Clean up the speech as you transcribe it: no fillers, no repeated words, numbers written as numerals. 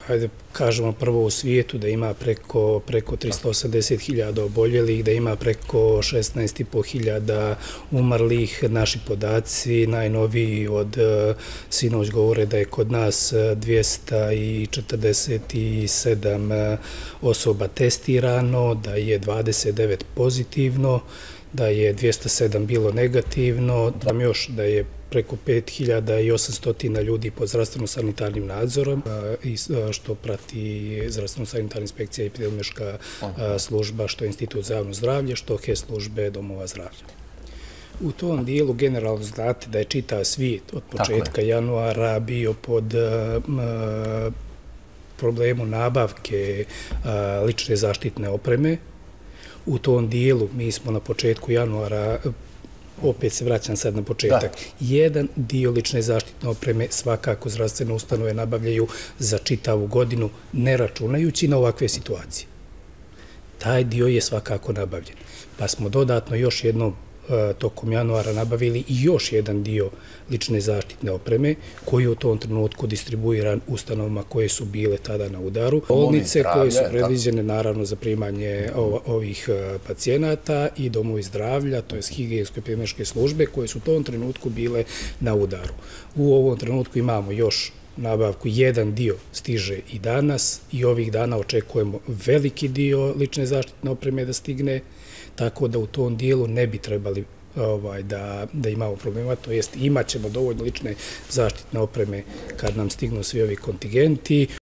hajde kažemo prvo u svijetu, da ima preko 380.000 oboljelih, da ima preko 16.500 umrlih. Naši podaci najnoviji od sinoć govore da je kod nas 247 osoba testirano, da je 29 pozitivno, da je 207 bilo negativno, da je preko 5.800 ljudi pod zdravstveno-sanitarnim nadzorom, što prati zdravstveno-sanitarna inspekcija i epidemiološka služba, što je Institut za javno zdravlje, što HES službe domova zdravlja. U tom dijelu generalno znate da je čitav svijet od početka januara bio pod problemom nabavke lične zaštitne opreme. U tom dijelu mi smo na početku januara, opet se vraćam sad na početak, jedan dio lične zaštitne opreme svakako zdravstvene ustanove nabavljaju za čitavu godinu, ne računajući na ovakve situacije. Taj dio je svakako nabavljen. Pa smo dodatno još jednom tokom januara nabavili i još jedan dio lične zaštitne opreme koji je u tom trenutku distribuiran ustanovama koje su bile tada na udaru. Bolnice koje su predviđene naravno za primanje ovih pacijenata i domovi zdravlja, to je higijensko-epidemiološke službe koje su u tom trenutku bile na udaru. U ovom trenutku imamo još nabavku, jedan dio stiže i danas i ovih dana očekujemo veliki dio lične zaštitne opreme da stigne, tako da u tom dijelu ne bi trebali da imamo problema, to jest imat ćemo dovoljno lične zaštitne opreme kad nam stignu svi ovi kontingenti.